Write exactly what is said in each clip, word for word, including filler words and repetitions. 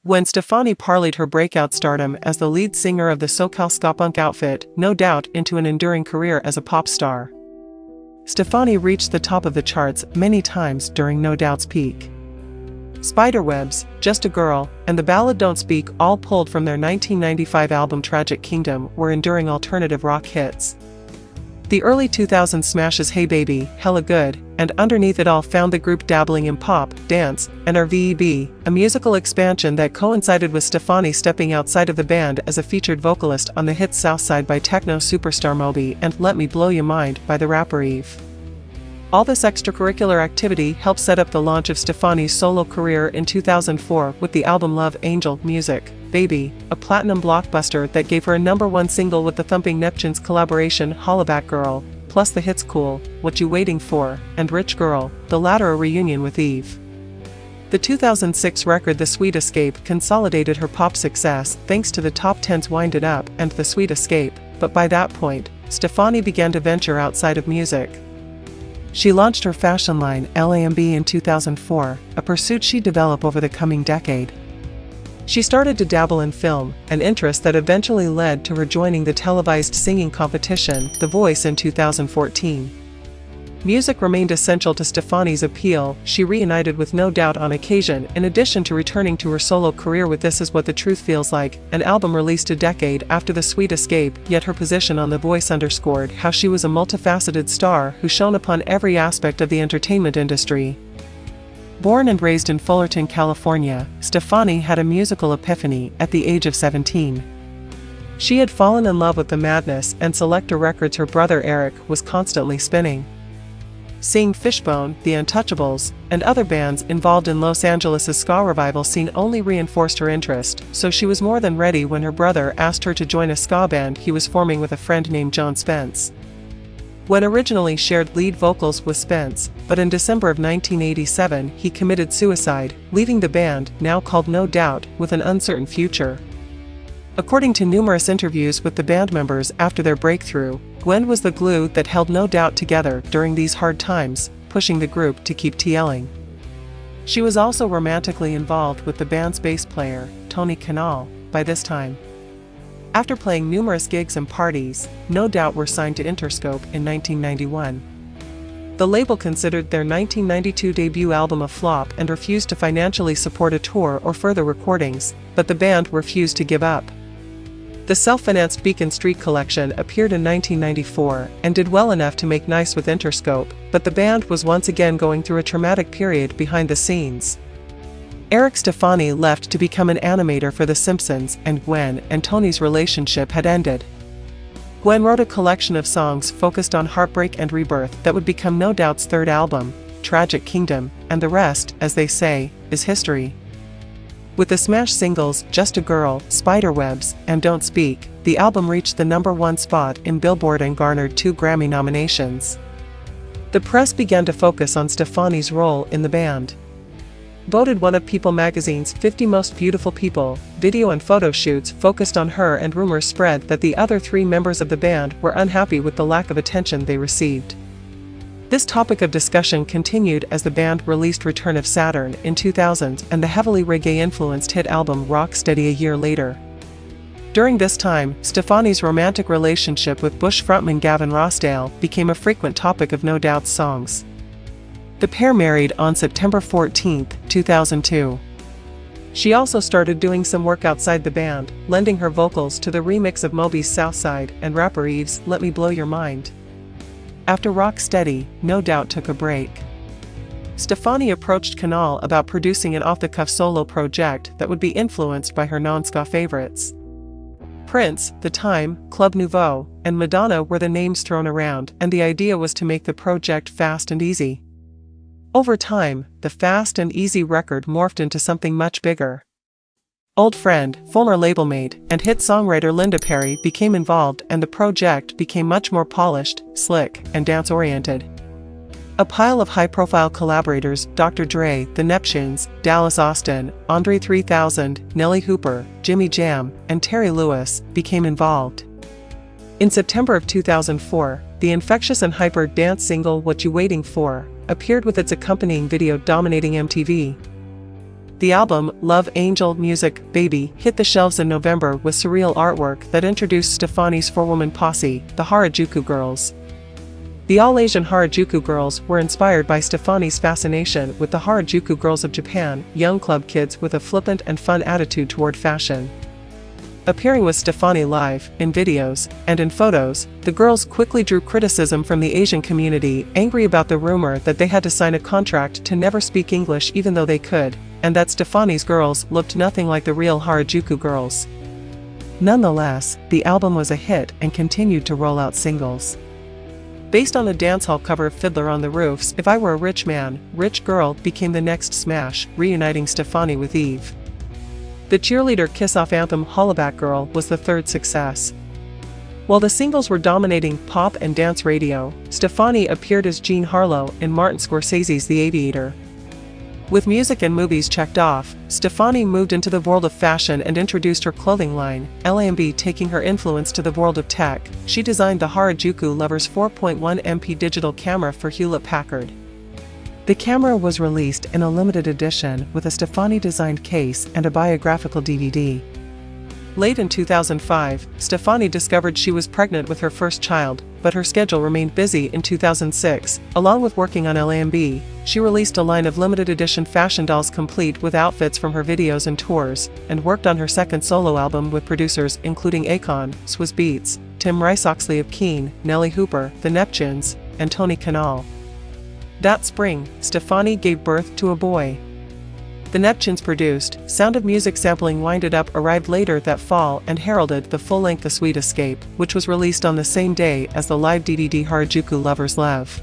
When Stefani parlayed her breakout stardom as the lead singer of the SoCal ska punk outfit, No Doubt, into an enduring career as a pop star. Stefani reached the top of the charts many times during No Doubt's peak. Spiderwebs, Just a Girl, and the ballad Don't Speak, all pulled from their nineteen ninety-five album Tragic Kingdom, were enduring alternative rock hits. The early two thousands smashes Hey Baby, Hella Good, and Underneath It All found the group dabbling in pop, dance, and R and B, a musical expansion that coincided with Stefani stepping outside of the band as a featured vocalist on the hits Southside by techno superstar Moby and Let Me Blow Your Mind by the rapper Eve. All this extracurricular activity helped set up the launch of Stefani's solo career in two thousand four with the album Love Angel Music, Baby, a platinum blockbuster that gave her a number one single with the Thumping Neptunes collaboration Hollaback Girl, plus the hits Cool, What You Waiting For, and Rich Girl, the latter a reunion with Eve. The two thousand six record The Sweet Escape consolidated her pop success thanks to the top tens Wind It Up and The Sweet Escape, but by that point, Stefani began to venture outside of music. She launched her fashion line L A M B in two thousand four, a pursuit she'd develop over the coming decade. She started to dabble in film, an interest that eventually led to her joining the televised singing competition The Voice in two thousand fourteen. Music remained essential to Stefani's appeal. She reunited with No Doubt on occasion in addition to returning to her solo career with This Is What the Truth Feels Like, an album released a decade after The Sweet Escape, yet her position on The Voice underscored how she was a multifaceted star who shone upon every aspect of the entertainment industry. Born and raised in Fullerton, California, Stefani had a musical epiphany at the age of seventeen. She had fallen in love with the madness and Selecta Records her brother Eric was constantly spinning. Seeing Fishbone, The Untouchables, and other bands involved in Los Angeles' ska revival scene only reinforced her interest, so she was more than ready when her brother asked her to join a ska band he was forming with a friend named John Spence. Gwen originally shared lead vocals with Spence, but in December of nineteen eighty-seven he committed suicide, leaving the band, now called No Doubt, with an uncertain future. According to numerous interviews with the band members after their breakthrough, Gwen was the glue that held No Doubt together during these hard times, pushing the group to keep TLing. She was also romantically involved with the band's bass player, Tony Kanal, by this time. After playing numerous gigs and parties, No Doubt were signed to Interscope in nineteen ninety-one. The label considered their nineteen ninety-two debut album a flop and refused to financially support a tour or further recordings, but the band refused to give up. The self-financed Beacon Street collection appeared in nineteen ninety-four and did well enough to make nice with Interscope, but the band was once again going through a traumatic period behind the scenes. Eric Stefani left to become an animator for The Simpsons, and Gwen and Tony's relationship had ended. Gwen wrote a collection of songs focused on heartbreak and rebirth that would become No Doubt's third album, Tragic Kingdom, and the rest, as they say, is history. With the smash singles Just a Girl, Spiderwebs, and Don't Speak, the album reached the number one spot in Billboard and garnered two Grammy nominations. The press began to focus on Stefani's role in the band. Voted one of People magazine's fifty Most Beautiful People, video and photo shoots focused on her, and rumors spread that the other three members of the band were unhappy with the lack of attention they received. This topic of discussion continued as the band released Return of Saturn in two thousand and the heavily reggae-influenced hit album Rock Steady a year later. During this time, Stefani's romantic relationship with Bush frontman Gavin Rossdale became a frequent topic of No Doubt's songs. The pair married on September fourteenth, two thousand two. She also started doing some work outside the band, lending her vocals to the remix of Moby's Southside and rapper Eve's Let Me Blow Your Mind. After Rock Steady, No Doubt took a break. Stefani approached Kanal about producing an off-the-cuff solo project that would be influenced by her non-ska favorites. Prince, The Time, Club Nouveau, and Madonna were the names thrown around, and the idea was to make the project fast and easy. Over time, the Fast and Easy record morphed into something much bigger. Old friend, former labelmate, and hit songwriter Linda Perry became involved, and the project became much more polished, slick, and dance-oriented. A pile of high-profile collaborators, Doctor Dre, The Neptunes, Dallas Austin, Andre three thousand, Nelly Hooper, Jimmy Jam, and Terry Lewis, became involved. In September of two thousand four, the infectious and hyper dance single What You Waiting For appeared with its accompanying video dominating M T V. The album, Love Angel Music, Baby, hit the shelves in November with surreal artwork that introduced Stefani's four-woman posse, the Harajuku Girls. The all-Asian Harajuku Girls were inspired by Stefani's fascination with the Harajuku Girls of Japan, young club kids with a flippant and fun attitude toward fashion. Appearing with Stefani live, in videos, and in photos, the girls quickly drew criticism from the Asian community, angry about the rumor that they had to sign a contract to never speak English even though they could, and that Stefani's girls looked nothing like the real Harajuku Girls. Nonetheless, the album was a hit and continued to roll out singles. Based on the dancehall cover of Fiddler on the Roof's If I Were a Rich Man, Rich Girl became the next smash, reuniting Stefani with Eve. The cheerleader kiss-off anthem Hollaback Girl was the third success. While the singles were dominating pop and dance radio, Stefani appeared as Jean Harlow in Martin Scorsese's The Aviator. With music and movies checked off, Stefani moved into the world of fashion and introduced her clothing line, L A M B. Taking her influence to the world of tech, she designed the Harajuku Lovers four point one megapixel digital camera for Hewlett-Packard. The camera was released in a limited edition with a Stefani-designed case and a biographical D V D. Late in two thousand five, Stefani discovered she was pregnant with her first child, but her schedule remained busy. In two thousand six, along with working on L A M B, she released a line of limited edition fashion dolls complete with outfits from her videos and tours, and worked on her second solo album with producers including Akon, Swizz Beatz, Tim Rice-Oxley of Keane, Nelly Hooper, The Neptunes, and Tony Kanal. That spring, Stefani gave birth to a boy. The Neptunes produced, Sound of Music sampling Wind It Up arrived later that fall and heralded the full-length The Sweet Escape, which was released on the same day as the live D V D Harajuku Lovers Live.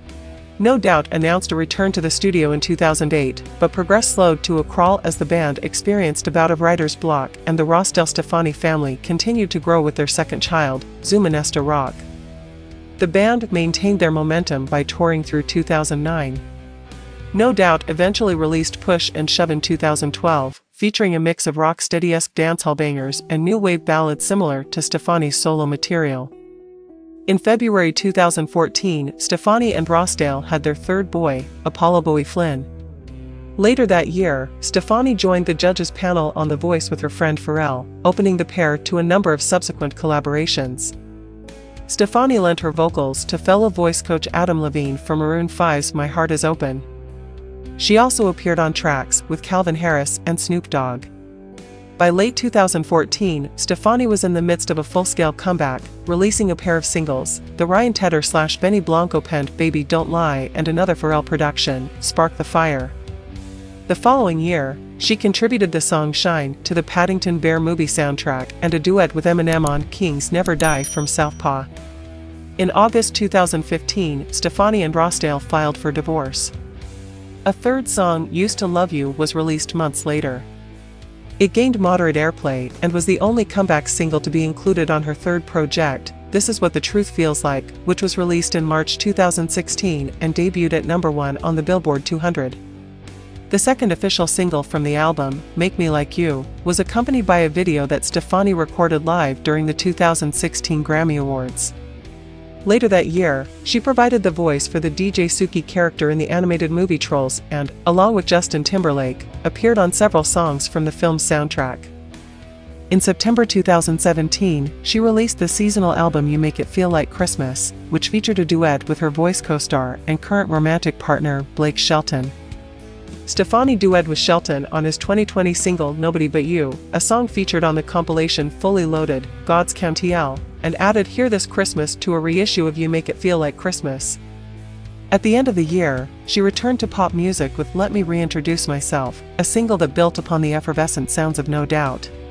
No Doubt announced a return to the studio in two thousand eight, but progress slowed to a crawl as the band experienced a bout of writer's block and the Ross-Del Stefani family continued to grow with their second child, Zuma Nesta Rock. The band maintained their momentum by touring through two thousand nine. No Doubt eventually released Push and Shove in two thousand twelve, featuring a mix of rocksteady-esque dancehall bangers and new wave ballads similar to Stefani's solo material. In February two thousand fourteen, Stefani and Rossdale had their third boy, Apollo Bowie Flynn. Later that year, Stefani joined the judges panel on The Voice with her friend Pharrell, opening the pair to a number of subsequent collaborations. Stefani lent her vocals to fellow voice coach Adam Levine from Maroon five's My Heart Is Open. She also appeared on tracks with Calvin Harris and Snoop Dogg. By late two thousand fourteen, Stefani was in the midst of a full-scale comeback, releasing a pair of singles, the Ryan Tedder slash Benny Blanco penned Baby Don't Lie and another Pharrell production, Spark the Fire. The following year, she contributed the song Shine to the Paddington Bear movie soundtrack and a duet with Eminem on Kings Never Die from Southpaw. In August two thousand fifteen, Stefani and Rossdale filed for divorce. A third song, Used to Love You, was released months later. It gained moderate airplay and was the only comeback single to be included on her third project, This Is What the Truth Feels Like, which was released in March two thousand sixteen and debuted at number one on the Billboard two hundred. The second official single from the album, Make Me Like You, was accompanied by a video that Stefani recorded live during the two thousand sixteen Grammy Awards. Later that year, she provided the voice for the D J Suki character in the animated movie Trolls and, along with Justin Timberlake, appeared on several songs from the film's soundtrack. In September two thousand seventeen, she released the seasonal album You Make It Feel Like Christmas, which featured a duet with her voice co-star and current romantic partner, Blake Shelton. Stefani duetted with Shelton on his twenty twenty single Nobody But You, a song featured on the compilation Fully Loaded, God's County L, and added Hear This Christmas to a reissue of You Make It Feel Like Christmas. At the end of the year, she returned to pop music with Let Me Reintroduce Myself, a single that built upon the effervescent sounds of No Doubt.